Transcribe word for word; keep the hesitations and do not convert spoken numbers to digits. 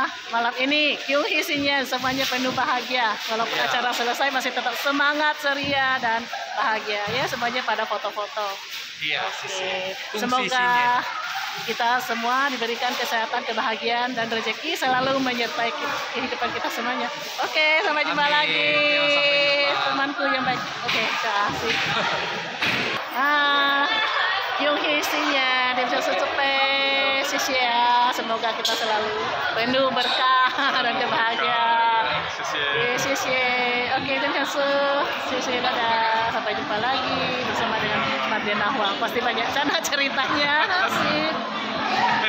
malam ini Kyung isinya semuanya penuh bahagia. Walaupun Iya. acara selesai masih tetap semangat, ceria dan bahagia ya. Semuanya pada foto-foto. Iya, Oke. sisi. Fungsi Semoga isinya. kita semua diberikan kesehatan, kebahagiaan dan rezeki selalu menyertai ki- kehidupan kita semuanya. Oke, sampai jumpa Amin. lagi. Ya, sampai jumpa. Temanku yang baik. Oke, kasih. Ah, Kyung isinya dia bisa secepet sisi ya. Semoga kita selalu penuh berkah dan kebahagiaan. Sisi. Sisi, oke, terima kasih. Sisi, dadah. Sampai jumpa lagi bersama dengan Mardiana Huang. Pasti banyak sana ceritanya. Asik.